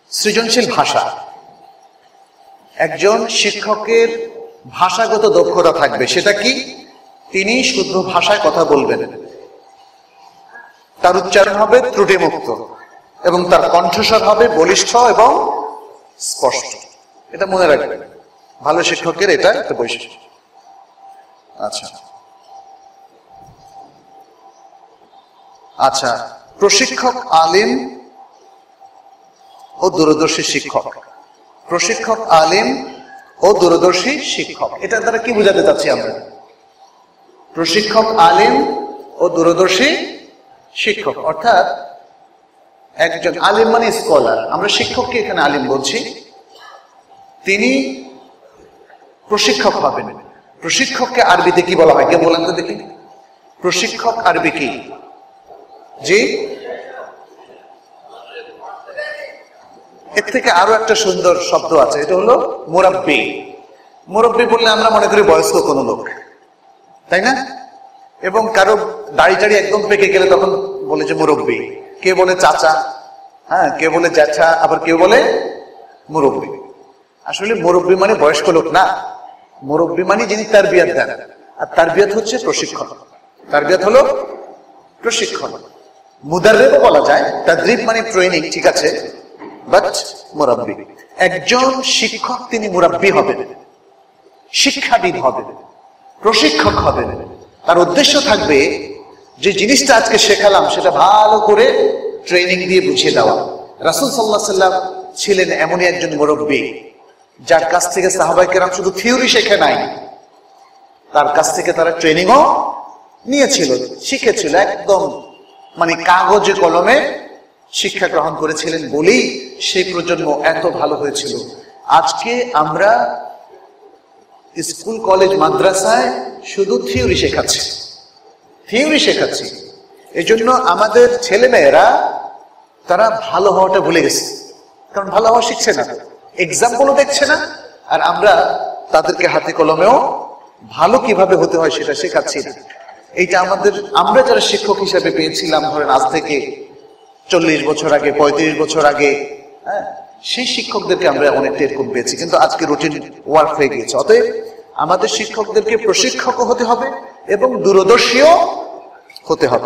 সৃজনশীল ভাষা। একজন শিক্ষকের ভাষাগত দক্ষতা থাকবে, সেটা কি? তিনি শুদ্ধ ভাষায় কথা বলবেন, তার উচ্চারণ হবে ত্রুটিমুক্ত এবং তার কণ্ঠস্বর হবে বলিষ্ঠ এবং স্পষ্ট। এটা মনে রাখবেন, ভালো শিক্ষকের এটা একটা বৈশিষ্ট্য। আচ্ছা আচ্ছা, প্রশিক্ষক আলিম ও দূরদর্শী শিক্ষক। প্রশিক্ষক আলিম ও দূরদর্শী শিক্ষক, এটা দ্বারা কি বোঝাতে চাচ্ছি আমরা? প্রশিক্ষক আলিম ও দূরদর্শী শিক্ষক, অর্থাৎ একজন আলিম মানে স্কলার, আমরা শিক্ষককে এখানে আলিম বলছি, তিনি প্রশিক্ষক হবেন। প্রশিক্ষককে আরবিতে কি বলা হয় কে বলেন তো দেখি? প্রশিক্ষক আরবি কি? জি, এর থেকে আরো একটা সুন্দর শব্দ আছে, এটা হলো মুরাব্বি। মুরাব্বি বললে আমরা মনে করি বয়স্ক কোনো লোক, তাই না? এবং কারো দাড়ি টাড়ি একদম পেকে গেলে তখন বলে যে মুরব্বি, কে বলে চাচা, হ্যাঁ, কে বলে জ্যাঠা, আবার কেউ বলে মুরব্বি। আসলে মুরব্বি মানে বয়স্ক লোক না, মুরব্বি মানে যিনি তারবিয়াত দেন, আর তারবিয়াত হচ্ছে প্রশিক্ষণ। তারবিয়াত হলো প্রশিক্ষণ। মুদাররিবও বলা যায়, তাদরিব মানে ট্রেনিং, ঠিক আছে, বাট মুরাব্বি। একজন শিক্ষক তিনি মুরাব্বি হবেন, শিক্ষাবিদ হবেন, প্রশিক্ষক হবেন। তার উদ্দেশ্য থাকবে যে জিনিসটা আজকে শেখালাম সেটা ভালো করে ট্রেনিং দিয়ে বুঝিয়ে দেওয়া। রাসূল সাল্লাল্লাহু আলাইহি ওয়াসাল্লাম ছিলেন এমনই একজন মুরব্বি, যার কাছ থেকে সাহাবায়ে কেরাম শুধু থিওরি শেখে নাই, তার কাছ থেকে তারা ট্রেনিংও নিয়েছিল, শিখেছিল, একদম মানে কাগজে কলমে শিক্ষা গ্রহণ করেছিলেন বলেই সেই প্রজন্ম এত ভালো হয়েছিল। আজকে আমরা স্কুল কলেজ মাদ্রাসায় শুধু থিওরি শেখাচ্ছি, থিওরি শেখাচ্ছি। এই জন্য আমাদের ছেলে মেয়েরা তারা ভালো হওয়াটা ভুলে গেছে, কারণ ভালো হওয়া শিখছে না, এক্সাম্পলও দেখছে না, আর আমরা তাদেরকে হাতে কলমেও ভালো কিভাবে হতে হয় সেটা শেখাচ্ছি না। এইটা আমরা যারা শিক্ষক হিসেবে পেয়েছিলাম ধরেন আজ থেকে 40 বছর আগে, 35 বছর আগে, হ্যাঁ, সেই শিক্ষকদেরকে আমরা অনেকটা এরকম পেয়েছি, কিন্তু আজকে রুটিন ওয়ার্ক হয়ে গিয়েছে। অতএব আমাদের শিক্ষকদেরকে প্রশিক্ষকও হতে হবে এবং দূরদর্শীও হতে হবে।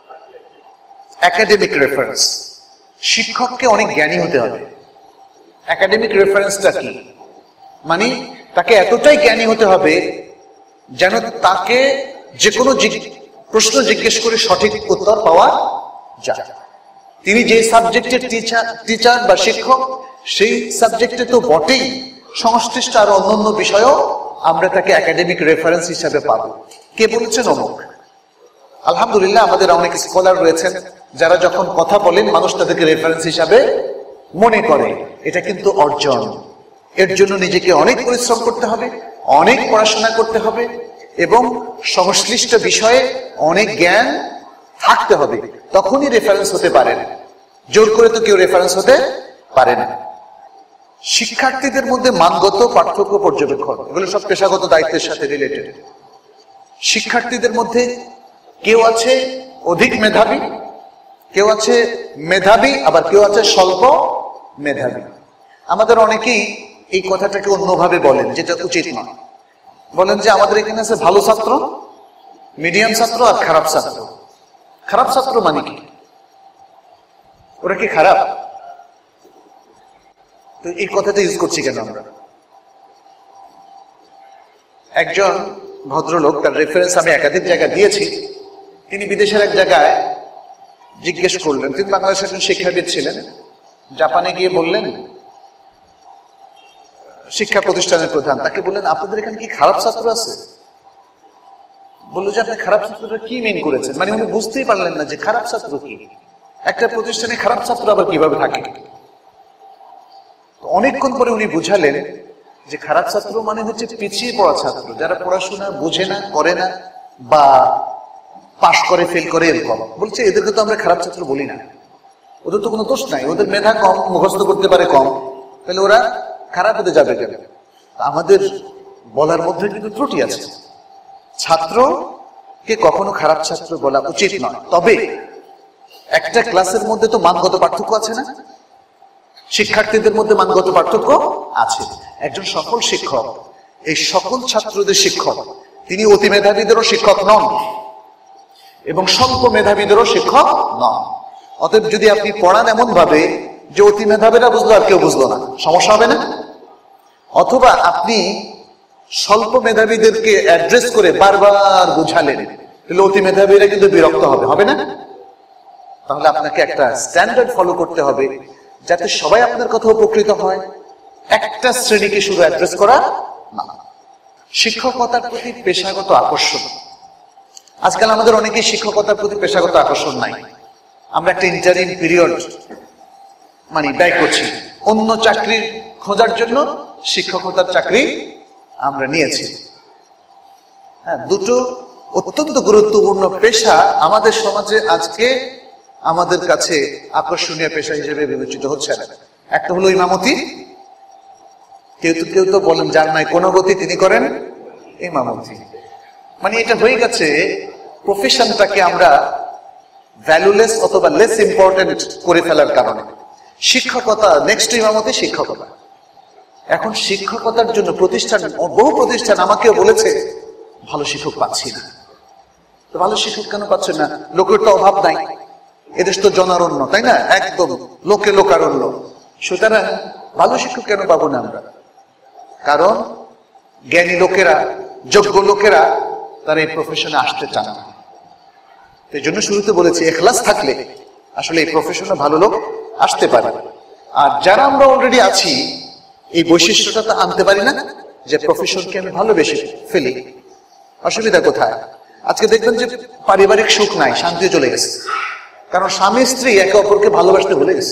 একাডেমিক রেফারেন্স, শিক্ষককে অনেক জ্ঞানী হতে হবে। একাডেমিক রেফারেন্সটা কি? মানে তাকে এতটাই জ্ঞানী হতে হবে যেন তাকে যে কোনো প্রশ্ন জিজ্ঞেস করে সঠিক উত্তর পাওয়া যায়। তিনি যে সাবজেক্টের টিচার বা শিক্ষক, সেই সাবজেক্টে তো বটেই, সংশ্লিষ্ট আরো অন্যান্য বিষয়ও আমরা তাকে একাডেমিক রেফারেন্স হিসাবে পাবো। কে বলেছেন? অমুক। আলহামদুলিল্লাহ আমাদের অনেক স্কলার রয়েছেন যারা যখন কথা বলেন মানুষ তাদেরকে রেফারেন্স হিসাবে মনে করে। এটা কিন্তু অর্জন, এর জন্য নিজেকে অনেক পরিশ্রম করতে হবে, অনেক পড়াশোনা করতে হবে এবং সংশ্লিষ্ট বিষয়ে অনেক জ্ঞান থাকতে হবে, তখনই রেফারেন্স হতে পারেন। জোর করে তো কেউ রেফারেন্স হতে পারে না। শিক্ষার্থীদের মধ্যে মানগত পার্থক্য পর্যবেক্ষণ, এগুলো সব পেশাগত দায়িত্বের সাথে রিলেটেড। শিক্ষার্থীদের মধ্যে কেউ আছে অধিক মেধাবী, কেউ আছে মেধাবী, আবার কেউ আছে স্বল্প মেধাবী। আমাদের অনেকেই এই কথাটাকে অন্যভাবে বলেন, যেটা উচিত নয়। বলেন যে আমাদের এখানে আছে ভালো ছাত্র, মিডিয়াম ছাত্র আর খারাপ ছাত্র। খারাপ ছাত্র মানে কি? ওরা কি খারাপ? তো এই কথাটা ইউজ করছি কেন আমরা? একজন ভদ্রলোক, তার রেফারেন্স আমি একাধিক জায়গায় দিয়েছি, তিনি বিদেশের এক জায়গায় জিজ্ঞেস করলেন, তিনি বাংলাদেশের একজন শিক্ষাবিদ ছিলেন, জাপানে গিয়ে বললেন, শিক্ষা প্রতিষ্ঠানের প্রধান তাকে বললেন, আপনাদের এখানে কি খারাপ ছাত্র আছে? বললো যে আপনি খারাপ ছাত্রটা কি মিন করেছেন? মানে উনি বুঝতেই পারলেন না যে খারাপ ছাত্র কি, একটা প্রতিষ্ঠানে খারাপ ছাত্র আবার কিভাবে থাকে। অনেকক্ষণ পরে উনি বুঝালেন যে খারাপ ছাত্র মানে হচ্ছে পিছিয়ে পড়া ছাত্র, যারা পড়াশোনা বুঝে না, করে না, বা পাশ করে ফেল করে এরকম। বলছে এদেরকে তো আমরা খারাপ ছাত্র বলি না, ওদের তো কোনো দোষ নাই, ওদের মেধা কম, মুখস্থ করতে পারে কম, তাহলে ওরা খারাপ হতে যাবে কেন? আমাদের বলার মধ্যে কিন্তু ত্রুটি আছে। ছাত্রকে কখনো খারাপ ছাত্র বলা উচিত নয়। তবে একটা ক্লাসের মধ্যে তো মানগত পার্থক্য আছে না? শিক্ষার্থীদের মধ্যে মানগত পার্থক্য আছে। একজন সফল শিক্ষক এই সকল ছাত্রদের শিক্ষক, তিনি অতি মেধাবীদেরও শিক্ষক নন এবং স্বল্প মেধাবীদেরও শিক্ষক নন। অতএব যদি আপনি পড়ান এমন ভাবে যে অতি মেধাবীরা বুঝলো আর কেউ বুঝলো না, সমস্যা হবে না? অথবা আপনি স্বল্প মেধাবীদেরকে অ্যাড্রেস করে বারবার বুঝালেন, তাহলে অতি মেধাবীরা কিন্তু বিরক্ত হবে, হবে না? তাহলে আপনাকে একটা স্ট্যান্ডার্ড ফলো করতে হবে যাতে সবাই আপনার কথা উপকৃত হয়, একটা শ্রেণীকে শুধু অ্যাড্রেস করা না। শিক্ষকতার প্রতি পেশাগত আকর্ষণ, আজকাল আমাদের অনেকেই শিক্ষকতার প্রতি পেশাগত আকর্ষণ নাই। আমরা একটা ইন্টারিম পিরিয়ড ব্যয় করছি, অন্য চাকরির খোঁজার জন্য শিক্ষকতার চাকরি আমরা নিয়েছি। হ্যাঁ, দুটো অত্যন্ত গুরুত্বপূর্ণ পেশা আমাদের সমাজে আজকে আমাদের কাছে আকর্ষণীয় পেশা হিসেবে বিবেচিত হচ্ছে না। একটা হলো ইমামতি, কেউ তো বলেন যার নাই কোনো গতি তিনি করেন ইমামতি। এটা হয়ে গেছে প্রফেশনটাকে আমরা ভ্যালুলেস অথবা লেস ইম্পর্টেন্ট করে ফেলার কারণে। শিক্ষকতা নেক্সট ইমামতি শিক্ষকতা। এখন শিক্ষকতার জন্য বহু প্রতিষ্ঠান আমাকেও বলেছে ভালো শিক্ষক পাচ্ছি না। তো ভালো শিক্ষক কেন পাচ্ছেন না? লোকের তো অভাব নাই, এদেশ তো জনারণ্য, তাই না? একদম লোকারণ্য। সুতরাং ভালো শিক্ষক কেন পাবো না আমরা? কারণ জ্ঞানী লোকেরা, যোগ্য লোকেরা তারা এই প্রফেশনে আসতে চান না। এই জন্য শুরুতে বলেছি ইখলাস থাকলে আসলে এই প্রফেশনে ভালো লোক আসতে পারে। আর যারা আমরা অলরেডি আছি এই বৈশিষ্ট্যটা তো আনতে পারি না যে প্রফেশনকে আমি ভালোবেসে ফেলি। অসুবিধা কোথায়? আজকে দেখবেন যে পারিবারিক সুখ নাই, শান্তি চলে গেছে, কারণ স্বামী স্ত্রী একে অপরকে ভালোবাসতে ভুলে গেছে।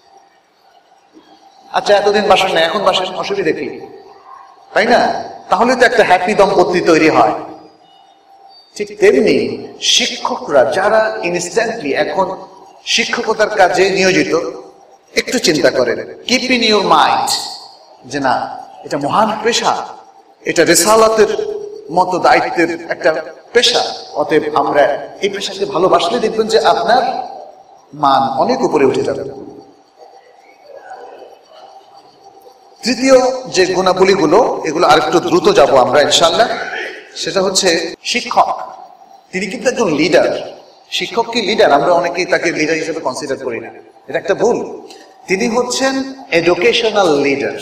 আচ্ছা, এতদিন বাসেন না, এখন বাসেন, অসুবিধা কি? তাই না? তাহলে তো একটা হ্যাপি দম্পতি তৈরি হয়। ঠিক তেমনি শিক্ষকরা যারা ইনস্ট্যান্টলি এখন শিক্ষকতার কাজে নিয়োজিত, একটু চিন্তা করেন, কিপ ইন ইউর মাইন্ড যে না, এটা মহান পেশা, এটা রিসালাতের মতো দায়িত্বের একটা পেশা। অতএব আমরা এই পেশাকে ভালোবাসলে দেখবেন যে আপনার মান অনেক উপরে উঠে যাবে। তৃতীয় যে গুণাবলীগুলো, এগুলো আরেকটু দ্রুত যাব আমরা ইনশাআল্লাহ। সেটা হচ্ছে শিক্ষক, তিনি কিন্তু একজন লিডার। শিক্ষক কি লিডার? আমরা অনেকেই তাকে লিডার হিসেবে কনসিডার করি না, এটা একটা ভুল। তিনি হচ্ছেন এডুকেশনাল লিডার।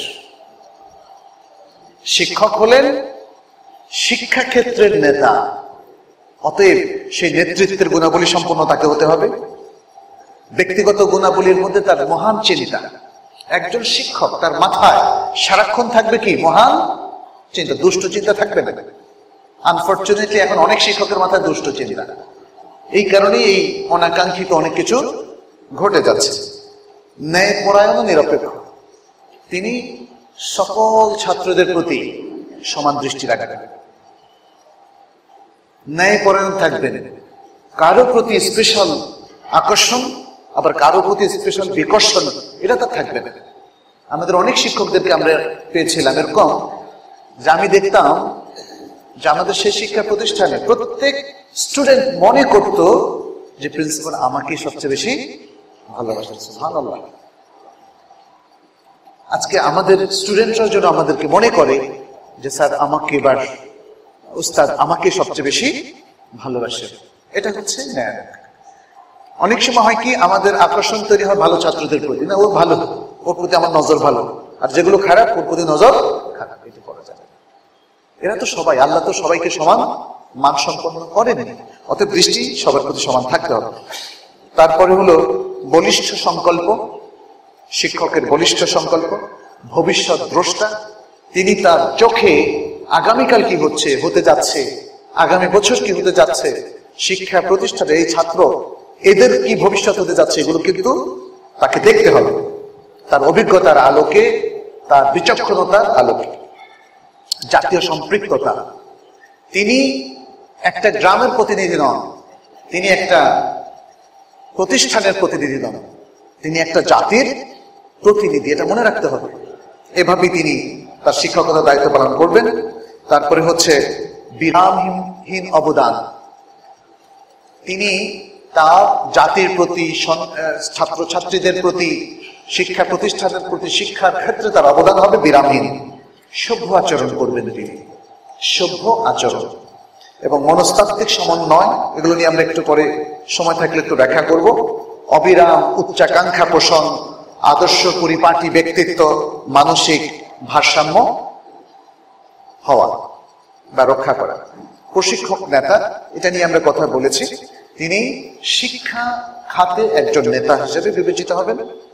শিক্ষক হলেন শিক্ষাক্ষেত্রের নেতা। অতএব সেই নেতৃত্বের গুণাবলী সম্পন্ন তাকে হতে হবে। ব্যক্তিগত গুণাবলীর মধ্যে তার মহান চিন্তা। একজন শিক্ষক তার মাথায় সারাক্ষণ থাকবে কি? মহান চিন্তা, দুষ্ট চিন্তা থাকবে না। আনফরচুনেটলি এখন অনেক শিক্ষকের মাথায় দুষ্ট চিন্তা, এই কারণেই এই অনাকাঙ্ক্ষিত অনেক কিছু ঘটে যাচ্ছে। ন্যায়পরায়ণ ও নিরপেক্ষ, তিনি সকল ছাত্রদের প্রতি সমান দৃষ্টি রাখবেন, ন্যায়পরায়ণ থাকবেন, কারো প্রতি স্পেশাল আকর্ষণ আবার কারো প্রতি স্পেশাল বিকর্ষণ এটা তো থাকবে না। আমাদের অনেক শিক্ষকদেরকে আমরা পেয়েছিলাম এরকম যে আমি দেখতাম যে আমাদের সেই শিক্ষা প্রতিষ্ঠানে প্রত্যেক স্টুডেন্ট মনে করত যে প্রিন্সিপাল আমাকে সবচেয়ে বেশি ভালোবাসেন। সুবহানাল্লাহ। আজকে আমাদের স্টুডেন্টরা যেন আমাদেরকে মনে করে যে স্যার আমাকে এবার উস্তাদ আমাকে সবচেয়ে বেশি ভালোবাসে। এটা হচ্ছে ন্যায়। অনেক সময় হয় কি আমাদের আকর্ষণ তৈরি হয় ভালো ছাত্রদের প্রতি, না ও ভালো, ওর প্রতি আমার নজর ভালো, আর যেগুলো খারাপ ওর প্রতি নজর খারাপ। এটা করা যায়। এরা তো সবাই, আল্লাহ তো সবাইকে সমান মান সম্পন্ন করেনি, অতএব দৃষ্টি সবার প্রতি সমান থাকতে হবে। তারপরে হলো বলিষ্ঠ সংকল্প। শিক্ষকের বলিষ্ঠ সংকল্প, ভবিষ্যৎ দ্রষ্টা। তিনি তার চোখে আগামীকাল কি হতে যাচ্ছে, আগামী বছর কি হতে যাচ্ছে, শিক্ষা প্রতিষ্ঠানে এই ছাত্র এদের কি ভবিষ্যৎ হতে যাচ্ছে, এগুলো কিন্তু তাকে দেখতে হবে তার অভিজ্ঞতার আলোকে, তার বিচক্ষণতার আলোকে। জাতীয় সম্পৃক্ততা, তিনি একটা গ্রামের প্রতিনিধি নন, তিনি একটা প্রতিষ্ঠানের প্রতিনিধি নন, তিনি একটা জাতির প্রতিনিধি, এটা মনে রাখতে হবে। এভাবেই তিনি তার শিক্ষকতার দায়িত্ব পালন করবেন। তারপরে হচ্ছে বিরামহীন অবদান। তিনি তার জাতির প্রতি, ছাত্রছাত্রীদের প্রতি শিক্ষা প্রতিষ্ঠানের প্রতি শিক্ষার ক্ষেত্রে তার অবদান হবে বিরামহীন। সভ্য আচরণ করবেন তিনি, সভ্য আচরণ এবং মনস্তাত্ত্বিক সমন্বয়, এগুলো নিয়ে আমরা একটু পরে সময় থাকলে একটু ব্যাখ্যা করব। অবিরাম উচ্চাকাঙ্ক্ষা পোষণ, আদর্শ পরিপাটি ব্যক্তিত্ব, মানসিক ভারসাম্য হওয়া বা রক্ষা করা। প্রশিক্ষক নেতা, এটা নিয়ে আমরা কথা বলেছি। তিনি শিক্ষা খাতে একজন নেতা হিসেবে বিবেচিত হবেন।